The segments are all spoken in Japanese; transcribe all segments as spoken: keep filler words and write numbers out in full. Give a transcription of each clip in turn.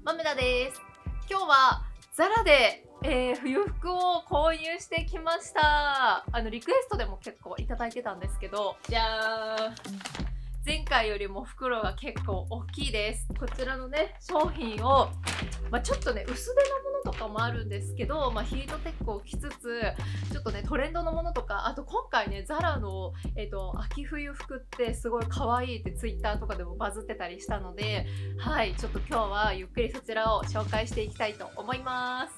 豆田です。今日はザラで、えー、冬服を購入してきました。あのリクエストでも結構いただいてたんですけど、じゃーん、前回よりも袋が結構大きいです。こちらのね商品を、まあ、ちょっとね薄手のものとかもあるんですけど、まあ、ヒートテックを着つつちょっとねトレンドのものとか、あと今回ねザラの、えーと、秋冬服ってすごい可愛いってツイッターとかでもバズってたりしたので、はいちょっと今日はゆっくりそちらを紹介していきたいと思います。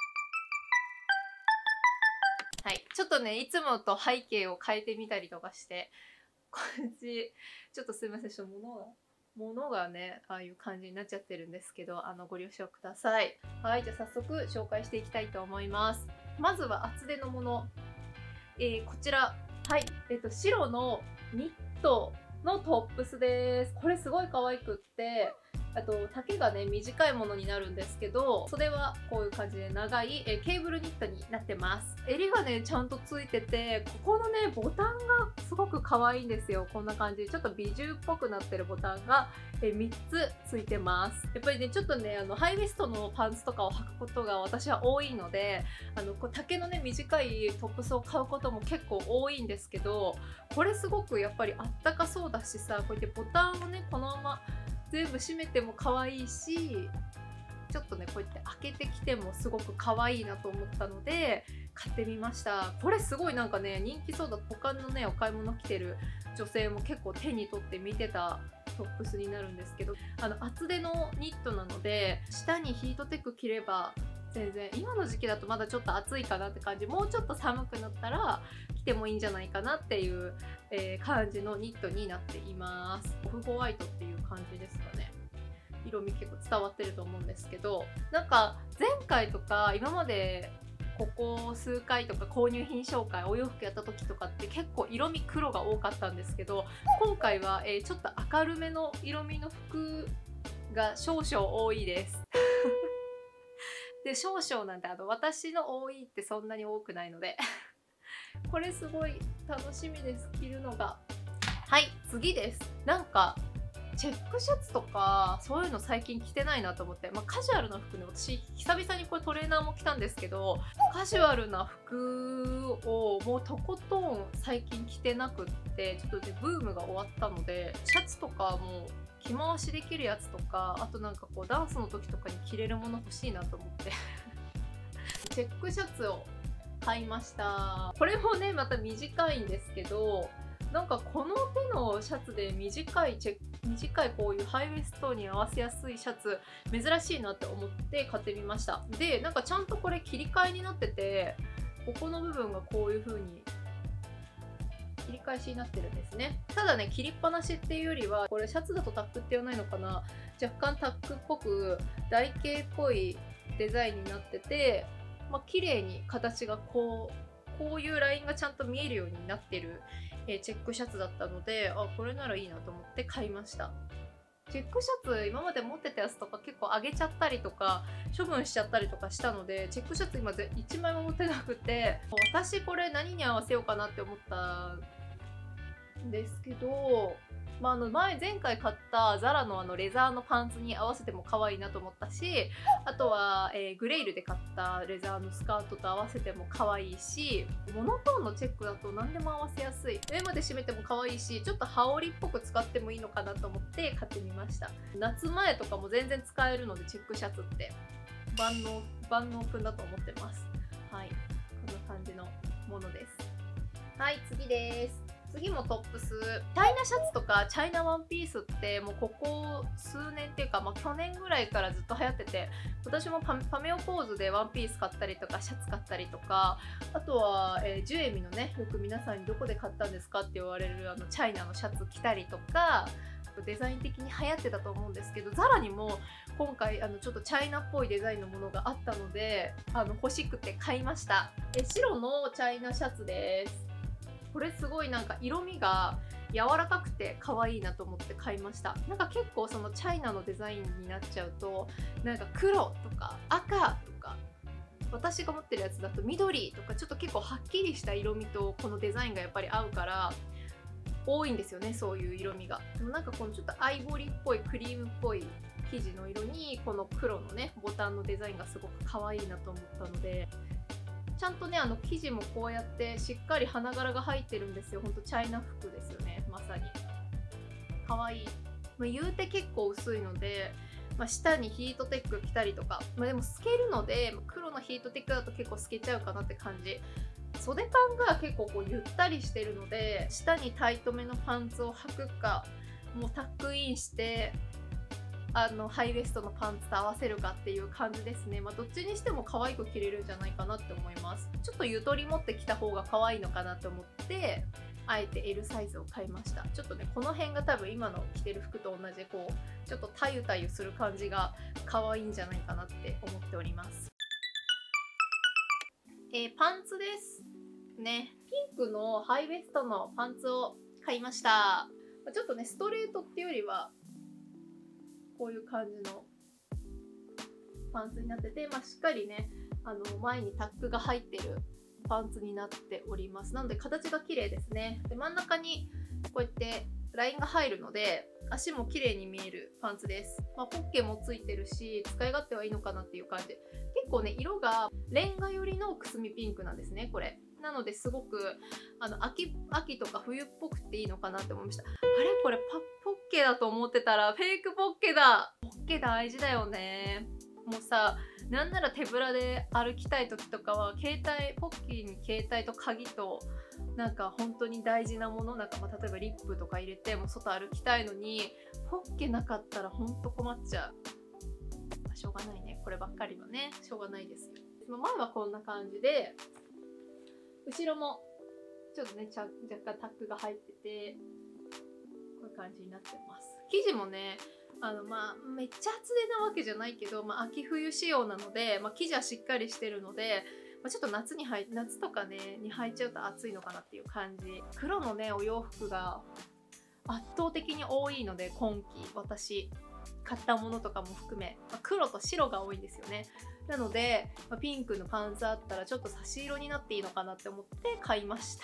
はい、ちょっとねいつもと背景を変えてみたりとかして、こっちちょっとすいません、ちょっと物が物がねああいう感じになっちゃってるんですけど、あのご了承ください。はい、じゃあ早速紹介していきたいと思います。まずは厚手のもの、えー、こちら、はい、えっと白のニットのトップスです。これすごい可愛くって、あと丈がね短いものになるんですけど、袖はこういう感じで長い、えー、ケーブルニットになってます。襟がねちゃんとついてて、ここのねボタンがすごく可愛いんですよ。こんな感じでちょっと美獣っぽくなってるボタンが、えー、みっつついてます。やっぱりねちょっとねあのハイウエストのパンツとかを履くことが私は多いので、あのこう丈のね短いトップスを買うことも結構多いんですけど、これすごくやっぱりあったかそうだしさ、こうやってボタンをねこのまま全部閉めても可愛いし、ちょっとねこうやって開けてきてもすごく可愛いなと思ったので買ってみました。これすごいなんかね人気そうだ。他のねお買い物来てる女性も結構手に取って見てたトップスになるんですけど、あの厚手のニットなので下にヒートテック着れば全然、今の時期だとまだちょっと暑いかなって感じ、もうちょっと寒くなったら着てもいいんじゃないかなっていう、えー、感じのニットになっています。オフホワイトっていう感じですかね。色味結構伝わってると思うんですけど、なんか前回とか今までここ数回とか購入品紹介お洋服やった時とかって結構色味黒が多かったんですけど、今回は、えー、ちょっと明るめの色味の服が少々多いですで少々なんて、あの私の多いってそんなに多くないのでこれすごい楽しみです、着るのが。はい、次です。なんかチェックシャツとかそういうの最近着てないなと思って、まあ、カジュアルな服ね、私久々にこれトレーナーも着たんですけど、カジュアルな服をもうとことん最近着てなくって、ちょっとねブームが終わったので、シャツとかも着回しできるやつとか、あとなんかこうダンスの時とかに着れるもの欲しいなと思ってチェックシャツを買いました。これもねまた短いんですけど、なんかこの手のシャツで短いチェ短いこういうハイウエストに合わせやすいシャツ珍しいなって思って買ってみました。でなんかちゃんとこれ切り替えになってて、ここの部分がこういう風に切り返しになってるんですね。ただね切りっぱなしっていうよりは、これシャツだとタックって言わないのかな、若干タックっぽく台形っぽいデザインになってて、まあ綺麗に形がこうこういうラインがちゃんと見えるようになってる、えー、チェックシャツだったので、あこれならいいなと思って買いました。チェックシャツ今まで持ってたやつとか結構上げちゃったりとか処分しちゃったりとかしたので、チェックシャツ今いちまいも持ってなくて、私これ何に合わせようかなって思ったんですけど、まあ、あの前前回買ったザラのあのレザーのパンツに合わせても可愛いなと思ったし、あとは、えー、グレイルで買ったレザーのスカートと合わせても可愛いし、モノトーンのチェックだと何でも合わせやすい、上まで締めても可愛いし、ちょっと羽織っぽく使ってもいいのかなと思って買ってみました。夏前とかも全然使えるので、チェックシャツって万能万能くんだと思ってます。はい、こんな感じのものです。はい、次です。次もトップス。チャイナシャツとかチャイナワンピースってもうここ数年っていうか、まあ、去年ぐらいからずっと流行ってて、私も パ, パメオポーズでワンピース買ったりとかシャツ買ったりとか、あとは、えー、ジュエミのね、よく皆さんにどこで買ったんですかって言われるあのチャイナのシャツ着たりとか、デザイン的に流行ってたと思うんですけど、ザラにも今回あのちょっとチャイナっぽいデザインのものがあったので、あの欲しくて買いました。え白のチャイナシャツです。これすごいなんか色味が柔らかくて可愛いなと思って買いました。なんか結構そのチャイナのデザインになっちゃうと、なんか黒とか赤とか、私が持ってるやつだと緑とか、ちょっと結構はっきりした色味とこのデザインがやっぱり合うから多いんですよね、そういう色味が。でもなんかこのちょっとアイボリーっぽいクリームっぽい生地の色にこの黒のねボタンのデザインがすごく可愛いなと思ったので、ちゃんとねあの生地もこうやってしっかり花柄が入ってるんですよ。ほんとチャイナ服ですよね、まさに可愛い。まあ、言うて結構薄いので、まあ、下にヒートテック着たりとか、まあ、でも透けるので黒のヒートテックだと結構透けちゃうかなって感じ。袖感が結構こうゆったりしてるので、下にタイトめのパンツを履くか、もうタックインしてあのハイウエストのパンツと合わせるかっていう感じですね。まあ、どっちにしても可愛く着れるんじゃないかなって思います。ちょっとゆとり持ってきた方が可愛いのかなと思ってあえて エル サイズを買いました。ちょっとねこの辺が多分今の着てる服と同じこうちょっとタユタユする感じが可愛いんじゃないかなって思っております。えー、パンツですね。ピンクのハイウエストのパンツを買いました。ちょっとねストレートっていうよりはこういう感じのパンツになってて、まあ、しっかりねあの前にタックが入ってるパンツになっております。なので形が綺麗ですね。で真ん中にこうやってラインが入るので足も綺麗に見えるパンツです。まあ、ポッケもついてるし使い勝手はいいのかなっていう感じ。結構ね色がレンガ寄りのくすみピンクなんですねこれ。なのですごくあの 秋, 秋とか冬っぽくていいのかなって思いました。あれこれパポッケだと思ってたらフェイクポッケだ。ポッケ大事だよね。もうさなんなら手ぶらで歩きたい時とかは携帯ポッケに携帯と鍵となんか本当に大事なものなんか、まあ、例えばリップとか入れてもう外歩きたいのにポッケなかったら本当困っちゃう。まあ、しょうがないねこればっかりはねしょうがないですよ。前はこんな感じで後ろもちょっとね若干タックが入っててこういう感じになってます。生地もねあのまあめっちゃ厚手なわけじゃないけど、まあ、秋冬仕様なので、まあ、生地はしっかりしてるので、まあ、ちょっと夏に履い夏とかねに履いちゃうと暑いのかなっていう感じ。黒のねお洋服が圧倒的に多いので今季私買ったものとかも含め、まあ、黒と白が多いんですよね。なので、まあ、ピンクのパンツあったらちょっと差し色になっていいのかなって思って買いました。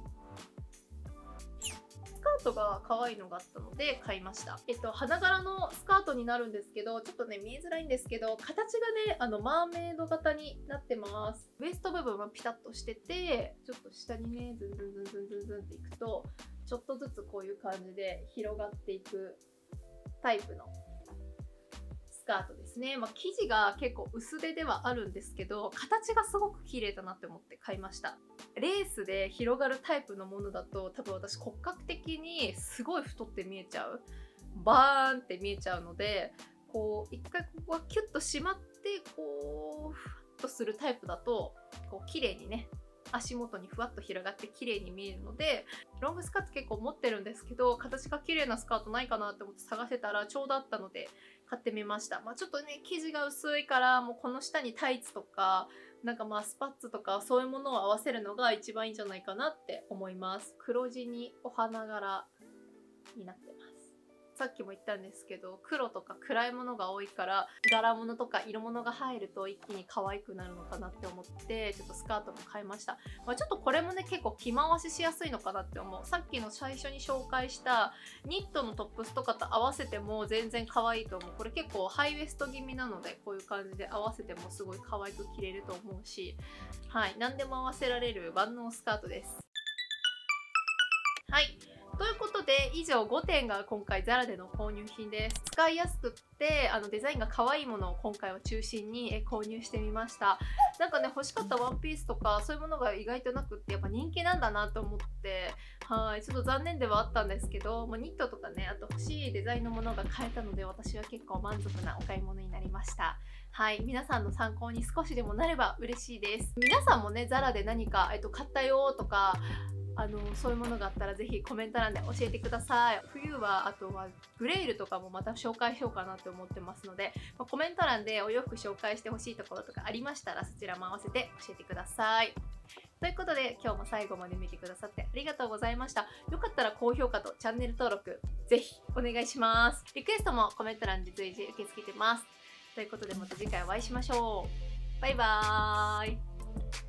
スカートが可愛いのがあったので買いました。えっと花柄のスカートになるんですけどちょっとね見えづらいんですけど形がねあのマーメイド型になってます。ウエスト部分はピタッとしててちょっと下にねズンズンズンズンズンズンっていくとちょっとずつこういう感じで広がっていくタイプのスカートですね。まあ、生地が結構薄手ではあるんですけど形がすごく綺麗だなって思って買いました。レースで広がるタイプのものだと多分私骨格的にすごい太って見えちゃうバーンって見えちゃうのでこう一回ここがキュッと締まってこうふわっとするタイプだとこう綺麗にね足元にふわっと広がって綺麗に見えるのでロングスカート結構持ってるんですけど形が綺麗なスカートないかなって思って探せたらちょうどあったので買ってみました。まあ、ちょっとね生地が薄いからもうこの下にタイツとかなんかまあスパッツとかそういうものを合わせるのが一番いいんじゃないかなって思います。黒地にお花柄になってます。さっきも言ったんですけど黒とか暗いものが多いから柄物とか色物が入ると一気に可愛くなるのかなって思ってちょっとスカートも買いました。まあ、ちょっとこれもね結構着回ししやすいのかなって思う。さっきの最初に紹介したニットのトップスとかと合わせても全然可愛いと思う。これ結構ハイウエスト気味なのでこういう感じで合わせてもすごい可愛く着れると思うし、はい何でも合わせられる万能スカートです。はいということで以上ごてんが今回 ザラ での購入品です。使いやすくってあのデザインが可愛いものを今回は中心に購入してみました。なんかね欲しかったワンピースとかそういうものが意外となくってやっぱ人気なんだなと思ってはいちょっと残念ではあったんですけど、まあ、ニットとかねあと欲しいデザインのものが買えたので私は結構満足なお買い物になりました。はい皆さんの参考に少しでもなれば嬉しいです。皆さんもね ザラ で何か、えっと、買ったよとかあのそういうものがあったらぜひコメント欄で教えてください。冬はあとはグレイルとかもまた紹介しようかなって思ってますので、まあ、コメント欄でお洋服紹介してほしいところとかありましたらそちらも合わせて教えてください。ということで今日も最後まで見てくださってありがとうございました。よかったら高評価とチャンネル登録ぜひお願いします。リクエストもコメント欄で随時受け付けてます。ということでまた次回お会いしましょう。バイバーイ。